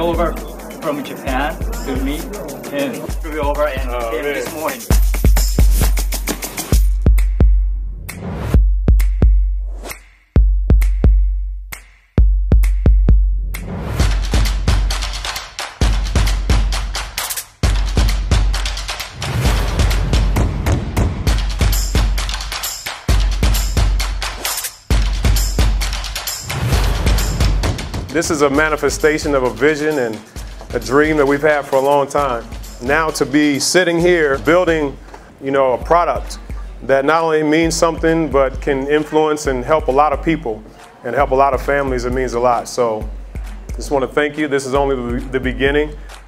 over from Japan to meet him. Flew over and came this morning. This is a manifestation of a vision and a dream that we've had for a long time. Now to be sitting here building, a product that not only means something but can influence and help a lot of people and help a lot of families, it means a lot. So just want to thank you. This is only the beginning.